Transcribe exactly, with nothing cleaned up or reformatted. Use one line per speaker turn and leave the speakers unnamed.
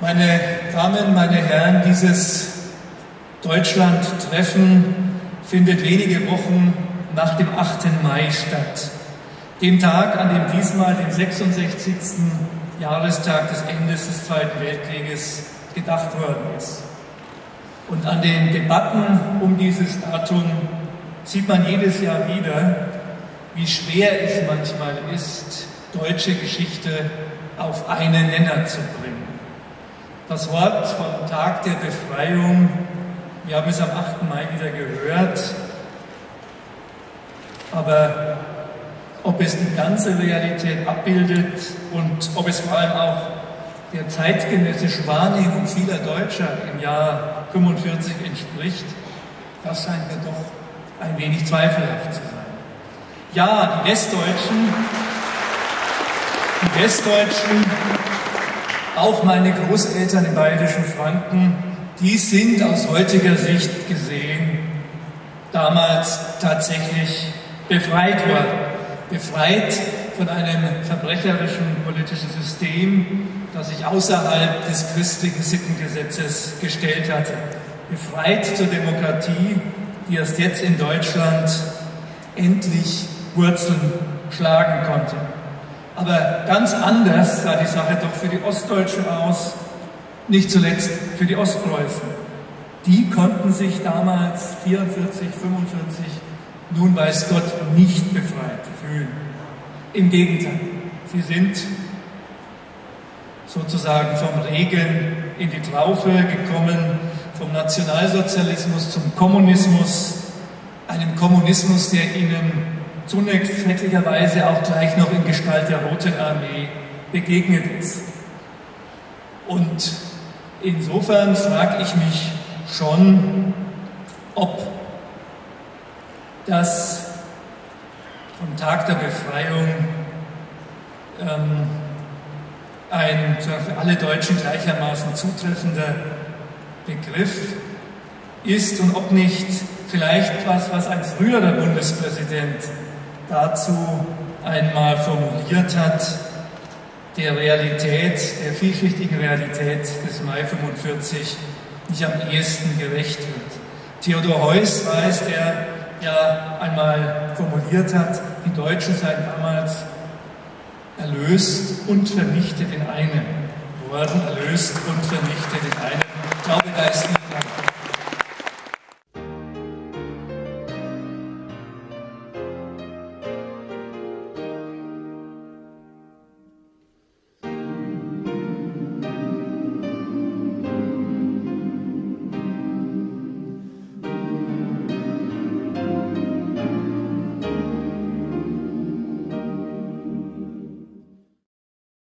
Meine Damen, meine Herren, dieses Deutschland-Treffen findet wenige Wochen nach dem achten Mai statt, dem Tag, an dem diesmal dem sechsundsechzigsten Jahrestag des Endes des Zweiten Weltkrieges gedacht worden ist. Und an den Debatten um dieses Datum sieht man jedes Jahr wieder, wie schwer es manchmal ist, deutsche Geschichte auf einen Nenner zu bringen. Das Wort vom Tag der Befreiung, wir haben es am achten Mai wieder gehört, aber ob es die ganze Realität abbildet und ob es vor allem auch der zeitgenössischen Wahrnehmung vieler Deutscher im Jahr fünfundvierzig entspricht, das scheint mir doch ein wenig zweifelhaft zu sein. Ja, die Westdeutschen, die Westdeutschen, auch meine Großeltern im bayerischen Franken, die sind aus heutiger Sicht gesehen damals tatsächlich befreit worden. Befreit von einem verbrecherischen politischen System, das sich außerhalb des christlichen Sittengesetzes gestellt hatte. Befreit zur Demokratie, die erst jetzt in Deutschland endlich Wurzeln schlagen konnte. Aber ganz anders sah die Sache doch für die Ostdeutschen aus, nicht zuletzt für die Ostpreußen. Die konnten sich damals vierundvierzig, fünfundvierzig, nun weiß Gott, nicht befreit fühlen. Im Gegenteil, sie sind sozusagen vom Regen in die Traufe gekommen, vom Nationalsozialismus zum Kommunismus, einem Kommunismus, der ihnen zunächst schrecklicherweise auch gleich noch in Gestalt der Roten Armee begegnet ist. Und insofern frage ich mich schon, ob das vom Tag der Befreiung ähm, ein für alle Deutschen gleichermaßen zutreffender Begriff ist und ob nicht vielleicht was, was ein früherer Bundespräsident dazu einmal formuliert hat, der Realität, der vielschichtigen Realität des Mai fünfundvierzig nicht am ehesten gerecht wird. Theodor Heuss war es, der ja einmal formuliert hat, die Deutschen seien damals erlöst und vernichtet in einem worden, erlöst und vernichtet in einem. Ich glaube, da ist die